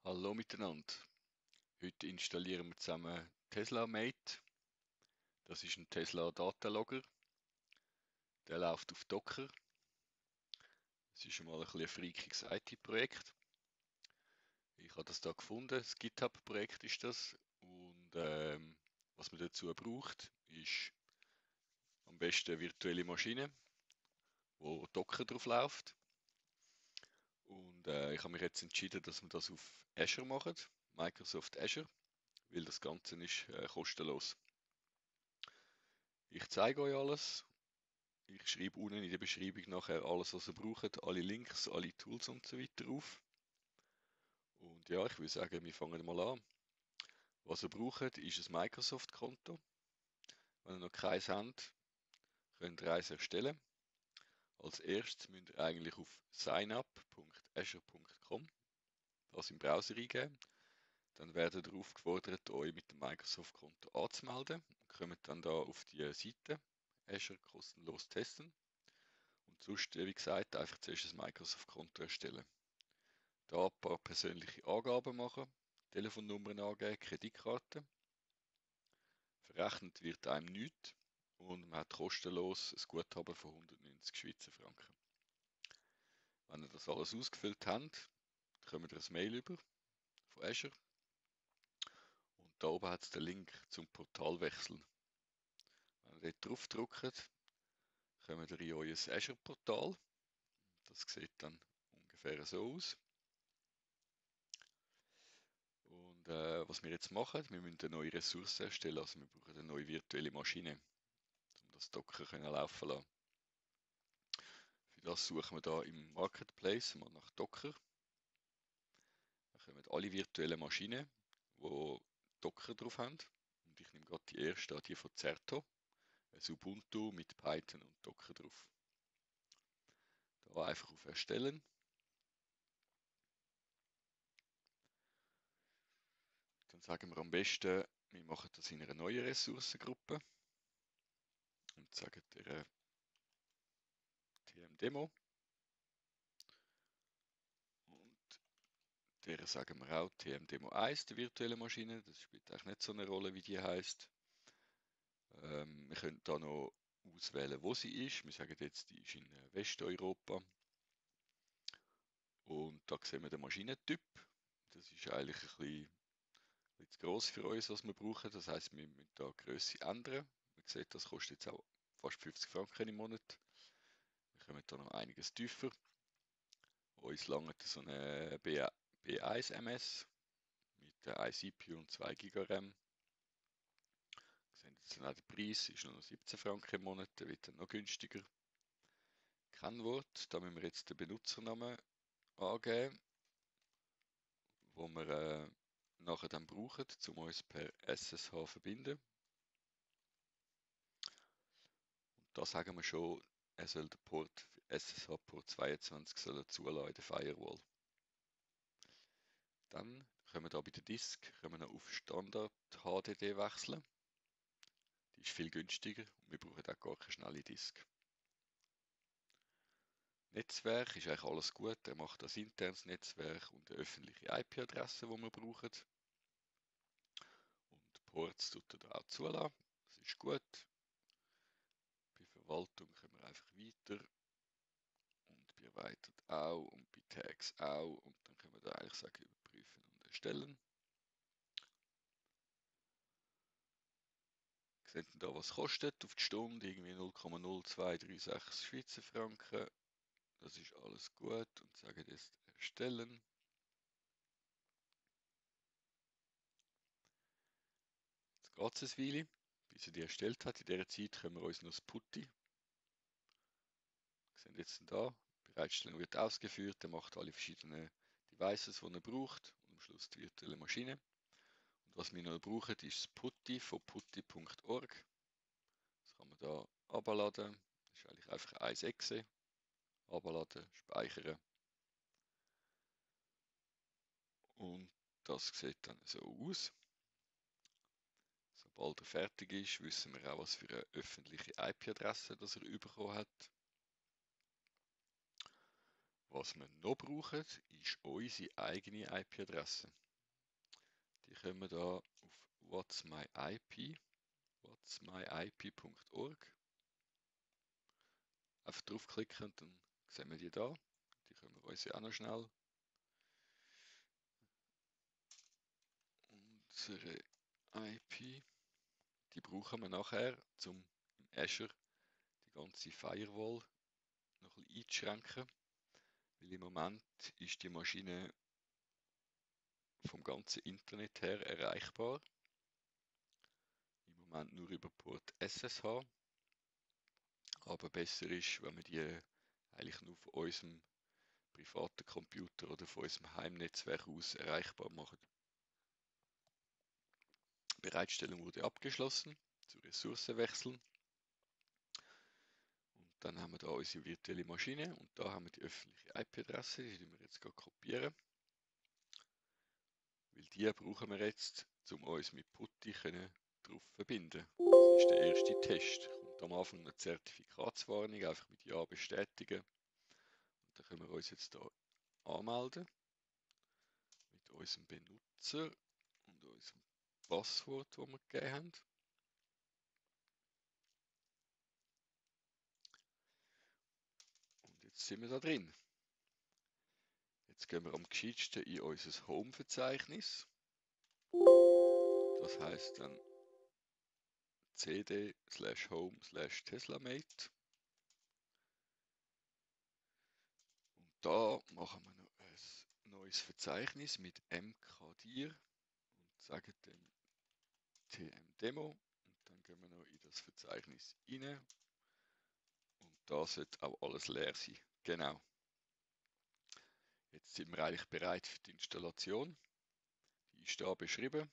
Hallo miteinander. Heute installieren wir zusammen Tesla Mate. Das ist ein Tesla Datenlogger. Der läuft auf Docker. Es ist schon mal ein bisschen ein freakiges IT-Projekt. Ich habe das da gefunden. Das GitHub-Projekt ist das. Und was man dazu braucht, ist am besten eine virtuelle Maschine, wo Docker drauf läuft. Und ich habe mich jetzt entschieden, dass wir das auf Azure machen, Microsoft Azure, weil das Ganze ist kostenlos. Ich zeige euch alles. Ich schreibe unten in der Beschreibung nachher alles, was ihr braucht, alle Links, alle Tools und so weiter auf. Und ja, ich würde sagen, wir fangen mal an. Was ihr braucht, ist ein Microsoft-Konto. Wenn ihr noch keins habt, könnt ihr eins erstellen. Als erstes müsst ihr eigentlich auf signup.azure.com das im Browser eingeben. Dann werdet ihr aufgefordert, euch mit dem Microsoft-Konto anzumelden und kommt dann da auf die Seite Azure kostenlos testen. Und sonst, wie gesagt, einfach zuerst ein Microsoft-Konto erstellen. Da ein paar persönliche Angaben machen, Telefonnummern angeben, Kreditkarte. Verrechnet wird einem nichts und man hat kostenlos ein Guthaben von 190 Schweizer Franken. Wenn ihr das alles ausgefüllt habt, kommt ihr ein Mail über von Azure und da oben hat es den Link zum Portalwechsel. Wenn ihr dort drauf drückt, kommt ihr in euer Azure-Portal. Das sieht dann ungefähr so aus. Und was wir jetzt machen, wir müssen eine neue Ressource erstellen, also wir brauchen eine neue virtuelle Maschine, um das Docker laufen lassen. Für das suchen wir da im Marketplace mal nach Docker. Da kommen alle virtuellen Maschinen, die Docker drauf haben. Und ich nehme gerade die erste, die von Certo, ein Ubuntu mit Python und Docker drauf. Da einfach auf Erstellen. Dann sagen wir am besten, wir machen das in einer neuen Ressourcengruppe und sagen der TM-Demo. Und der sagen wir auch TM-Demo 1, die virtuelle Maschine. Das spielt eigentlich nicht so eine Rolle, wie die heißt. Wir können da noch auswählen, wo sie ist. Wir sagen jetzt, die ist in Westeuropa. Und da sehen wir den Maschinentyp. Das ist eigentlich ein bisschen zu gross für uns, was wir brauchen. Das heisst, wir müssen da die Grösse ändern. Man sieht, das kostet jetzt auch fast 50 Franken im Monat. Wir kommen da noch einiges tiefer. Uns langt so eine B1 MS mit 1 CPU und 2 GB RAM. Wir sehen jetzt auch den Preis, ist noch 17 Franken im Monat, der wird dann noch günstiger. Kennwort, da müssen wir jetzt den Benutzernamen angeben, wo wir nachher dann brauchen, um uns per SSH zu verbinden. Und da sagen wir schon, er soll den Port SSH-Port 22 zulassen in der Firewall. Dann können wir da bei der Disk noch auf Standard HDD wechseln. Die ist viel günstiger und wir brauchen auch gar keine schnelle Disk. Netzwerk ist eigentlich alles gut. Er macht das internes Netzwerk und eine öffentliche IP-Adresse, die wir brauchen. Und Ports tut er da auch zulassen. Das ist gut. Bei Verwaltung können wir einfach weiter. Und bei erweitert auch und bei Tags auch. Und dann können wir da eigentlich sagen, überprüfen und erstellen. Sehen da, was kostet auf die Stunde, irgendwie 0,0236 Schweizer Franken. Das ist alles gut und sagen jetzt erstellen. Jetzt geht es ein Weile, bis er die erstellt hat. In dieser Zeit können wir uns noch das Putty. Wir sehen jetzt da, Bereitstellung wird ausgeführt. Er macht alle verschiedenen Devices, die er braucht. Und am Schluss die virtuelle Maschine. Und was wir noch brauchen, ist das Putty von putty.org. Das kann man da abladen. Das ist eigentlich einfach eine Exe. Abladen, speichern. Und das sieht dann so aus. Sobald er fertig ist, wissen wir auch, was für eine öffentliche IP-Adresse er bekommen hat. Was wir noch brauchen, ist unsere eigene IP-Adresse. Die können wir da auf whatsmyip.org einfach draufklicken und dann sehen wir die da. Die können wir uns ja auch noch schnell. Unsere IP, die brauchen wir nachher, um im Azure die ganze Firewall noch ein bisschen einzuschränken. Weil im Moment ist die Maschine vom ganzen Internet her erreichbar. Im Moment nur über Port SSH. Aber besser ist, wenn wir die eigentlich nur von unserem privaten Computer oder von unserem Heimnetzwerk aus erreichbar machen. Die Bereitstellung wurde abgeschlossen, zu Ressourcen wechseln. Und dann haben wir da unsere virtuelle Maschine und da haben wir die öffentliche IP-Adresse, die wir jetzt gerade kopieren. Weil die brauchen wir jetzt, um uns mit PuTTY drauf zu verbinden. Das ist der erste Test. Kommt am Anfang eine Zertifikatswarnung, einfach mit Ja bestätigen. Und dann können wir uns jetzt hier anmelden mit unserem Benutzer und unserem Passwort, das wir gegeben haben. Und jetzt sind wir da drin. Jetzt gehen wir am gescheitsten in unser Home-Verzeichnis. Das heißt dann cd/home/teslamate. Und da machen wir noch ein neues Verzeichnis mit mkdir und sagen dem tmdemo. Und dann gehen wir noch in das Verzeichnis rein. Und da sollte auch alles leer sein. Genau. Jetzt sind wir eigentlich bereit für die Installation. Die ist da beschrieben.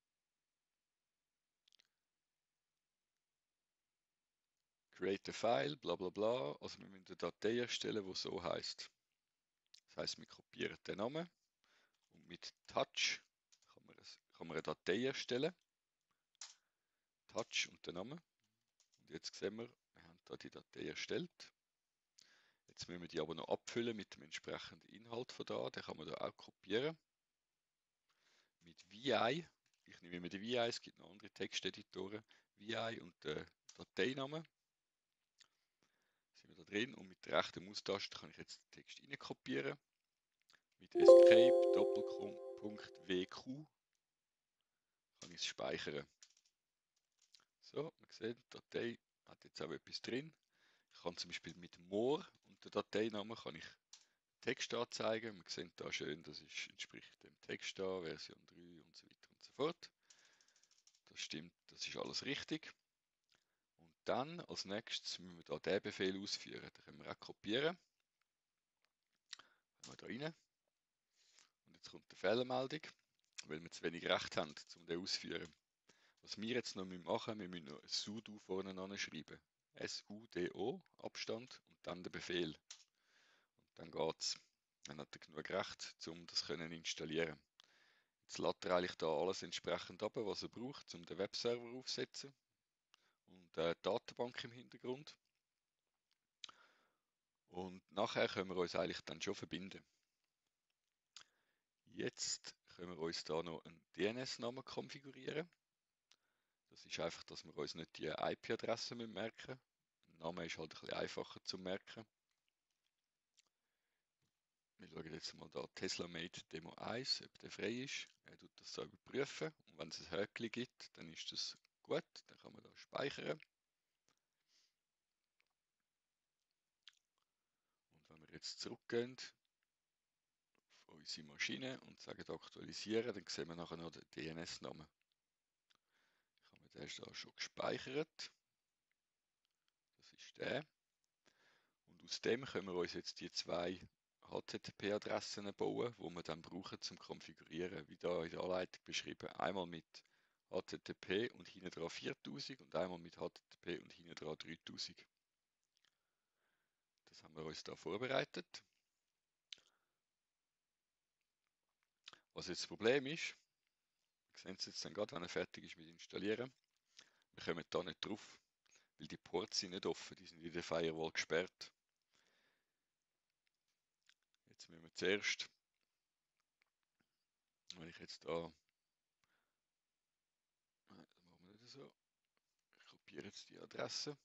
Create a file, bla bla bla. Also wir müssen eine Datei erstellen, die so heißt. Das heißt, wir kopieren den Namen und mit Touch kann man eine Datei erstellen. Touch und den Namen. Und jetzt sehen wir haben da die Datei erstellt. Jetzt müssen wir die aber noch abfüllen mit dem entsprechenden Inhalt von da. Den kann man da auch kopieren. Mit VI. Ich nehme immer die VI, es gibt noch andere Texteditoren. VI und der Dateinamen. Sind wir da drin und mit der rechten Maustaste kann ich jetzt den Text rein kopieren. Mit Escape Doppelpunkt WQ kann ich es speichern. So, man sieht, die Datei hat jetzt auch etwas drin. Ich kann zum Beispiel mit More und der Dateinamen kann ich Text anzeigen. Man sieht da schön, das entspricht dem Text da, Version 3 und so weiter und so fort. Das stimmt, das ist alles richtig. Und dann als nächstes müssen wir da den Befehl ausführen. Den können wir auch kopieren. Gehen wir da rein. Und jetzt kommt eine Fehlermeldung, weil wir zu wenig Recht haben, um den auszuführen. Was wir jetzt noch machen müssen, wir müssen noch ein sudo vorne anschreiben. SUDO, Abstand und dann der Befehl. Und dann geht's. Dann hat er genug Recht, um das zu installieren. Jetzt lädt er eigentlich da alles entsprechend ab, was er braucht, um den Webserver aufzusetzen. Und eine Datenbank im Hintergrund. Und nachher können wir uns eigentlich dann schon verbinden. Jetzt können wir uns da noch einen DNS-Namen konfigurieren. Das ist einfach, dass wir uns nicht die IP-Adresse merken müssen. Der Name ist halt ein bisschen einfacher zu merken. Wir schauen jetzt mal da TeslaMate Demo 1, ob der frei ist. Er tut das so überprüfen. Und wenn es ein Häkchen gibt, dann ist das gut. Dann kann man da speichern. Und wenn wir jetzt zurückgehen auf unsere Maschine und sagen aktualisieren, dann sehen wir nachher noch den DNS-Namen. Der ist da schon gespeichert. Das ist der. Und aus dem können wir uns jetzt die zwei HTTP-Adressen bauen, die wir dann brauchen zum Konfigurieren, wie da in der Anleitung beschrieben. Einmal mit HTTP und hinten dran 4000 und einmal mit HTTP und hinten dran 3000. Das haben wir uns da vorbereitet. Was jetzt das Problem ist, wir sehen es jetzt dann gerade, wenn er fertig ist mit Installieren, wir kommen da nicht drauf, weil die Ports sind nicht offen, die sind in der Firewall gesperrt. Jetzt müssen wir zuerst, wenn ich jetzt da, nein, das machen wir nicht so, ich kopiere jetzt die Adresse,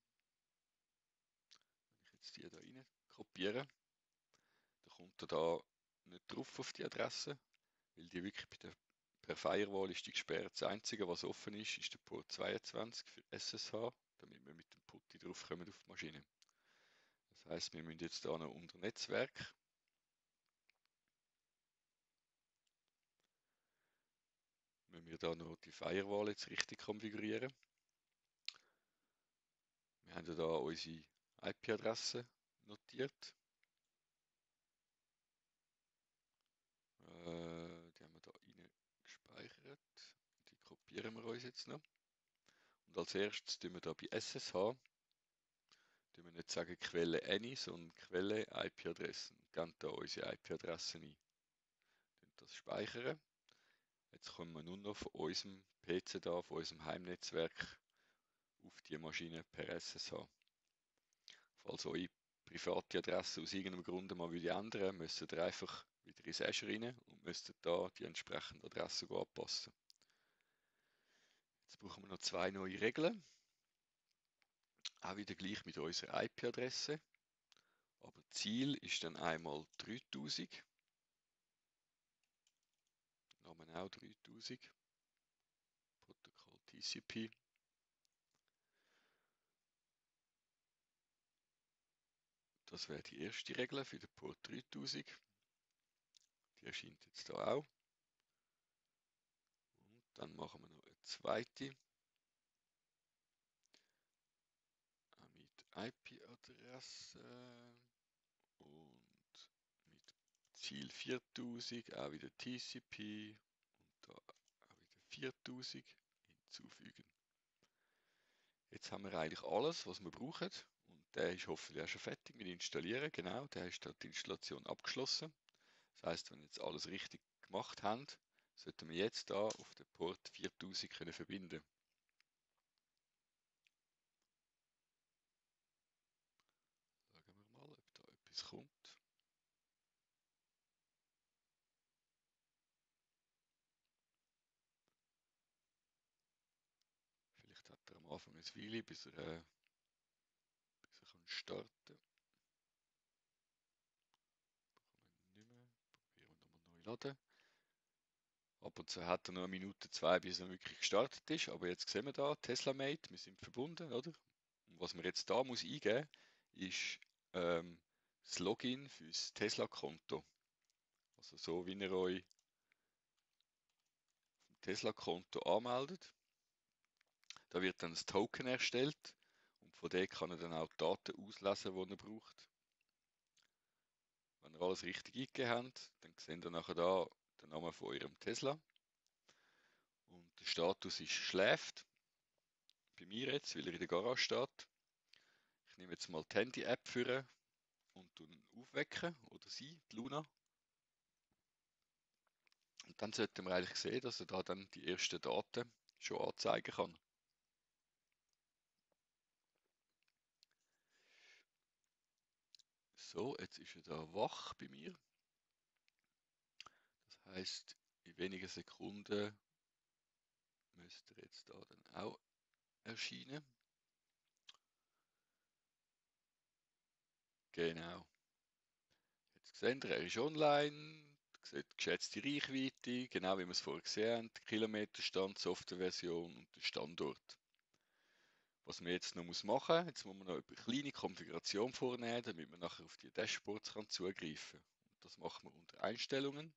wenn ich jetzt die da rein kopiere, dann kommt er da nicht drauf auf die Adresse, weil die wirklich per Firewall ist die gesperrt. Das Einzige, was offen ist, ist der Port 22 für SSH, damit wir mit dem PuTTY draufkommen auf die Maschine. Das heißt, wir müssen jetzt da noch unter Netzwerk, müssen wir da noch die Firewall jetzt richtig konfigurieren. Wir haben ja da unsere IP-Adresse notiert. Die haben wir da rein gespeichert. Die kopieren wir uns jetzt noch. Und als erstes tun wir da bei SSH, tun wir nicht sagen Quelle any, sondern Quelle IP-Adressen. Und geben da unsere IP-Adressen ein. Das speichern. Jetzt kommen wir nur noch von unserem PC da, von unserem Heimnetzwerk auf die Maschine per SSH. Falls eure private Adresse aus irgendeinem Grund mal ändern, müsst ihr einfach wieder ins Azure rein und müsst da die entsprechende Adresse anpassen. Jetzt brauchen wir noch zwei neue Regeln. Auch wieder gleich mit unserer IP-Adresse. Aber Ziel ist dann einmal 3000. Namen auch 3000. Protokoll TCP. Das wäre die erste Regel für den Port 3000. Die erscheint jetzt hier auch. Und dann machen wir noch eine zweite. Mit IP-Adresse und mit Ziel 4000, auch wieder TCP und da auch wieder 4000 hinzufügen. Jetzt haben wir eigentlich alles, was wir brauchen und der ist hoffentlich auch schon fertig mit Installieren. Genau, der ist da die Installation abgeschlossen. Das heißt, wenn wir jetzt alles richtig gemacht haben, sollten wir jetzt da auf den Port 4000 können verbinden. Schauen wir mal, ob da etwas kommt. Vielleicht hat er am Anfang ein Weile, bis er starten kann. Brauchen wir nicht mehr. Probieren wir nochmal neu laden. Ab und zu hat er noch eine Minute, zwei, bis er wirklich gestartet ist. Aber jetzt sehen wir da, TeslaMate, wir sind verbunden, oder? Und was man jetzt da muss eingeben, ist das Login fürs Tesla-Konto. Also so, wie ihr euch vom Tesla-Konto anmeldet. Da wird dann ein Token erstellt und von dem kann er dann auch die Daten auslesen, die er braucht. Wenn ihr alles richtig eingegeben habt, dann seht ihr nachher da den Namen von eurem Tesla. Und der Status ist schläft. Bei mir jetzt, weil er in der Garage steht. Ich nehme jetzt mal die Handy-App für und ihn aufwecken, oder sie, die Luna. Und dann sollten wir eigentlich sehen, dass er da dann die ersten Daten schon anzeigen kann. So, jetzt ist er da wach bei mir. Das heißt, in wenigen Sekunden müsste er jetzt da dann auch erscheinen. Genau. Jetzt seht ihr, er ist online, sieht geschätzte Reichweite, genau wie wir es vorher gesehen haben, Kilometerstand, Softwareversion und der Standort. Was man jetzt noch machen muss, jetzt muss man noch eine kleine Konfiguration vornehmen, damit man nachher auf die Dashboards zugreifen kann. Und das machen wir unter Einstellungen.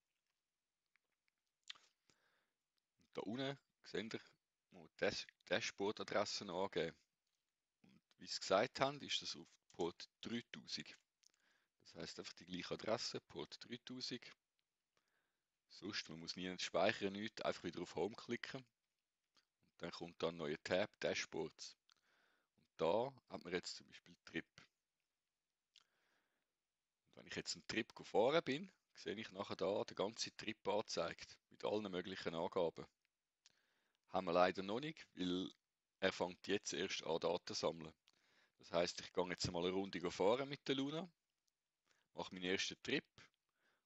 Und da unten seht ihr, muss die Dashboard-Adressen angeben. Und wie sie gesagt haben, ist das auf Port 3000. Das heißt einfach die gleiche Adresse, Port 3000. Sonst, man muss nie speichern, nichts, einfach wieder auf Home klicken. Und dann kommt da ein neuer Tab, Dashboards. Und da hat man jetzt zum Beispiel Trip. Und wenn ich jetzt einen Trip gefahren bin, sehe ich nachher da den ganzen Trip angezeigt, mit allen möglichen Angaben. Haben wir leider noch nicht, weil er fängt jetzt erst an Daten zu sammeln. Das heißt, ich gehe jetzt mal eine Runde fahren mit der Luna, mache meinen ersten Trip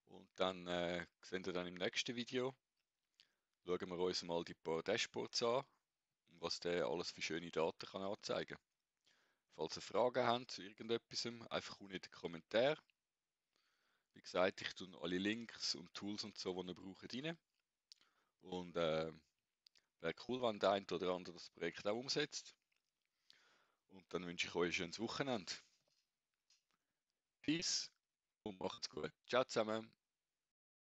Und dann sehen wir dann im nächsten Video, schauen wir uns mal die paar Dashboards an und was der alles für schöne Daten kann anzeigen. Falls ihr Fragen habt zu irgendetwas, einfach unten in den Kommentaren. Wie gesagt, ich tue alle Links und Tools und so, die ihr braucht, rein. Und wäre cool, wenn der eine oder andere das Projekt auch umsetzt. Und dann wünsche ich euch ein schönes Wochenende. Peace und macht's gut. Ciao zusammen.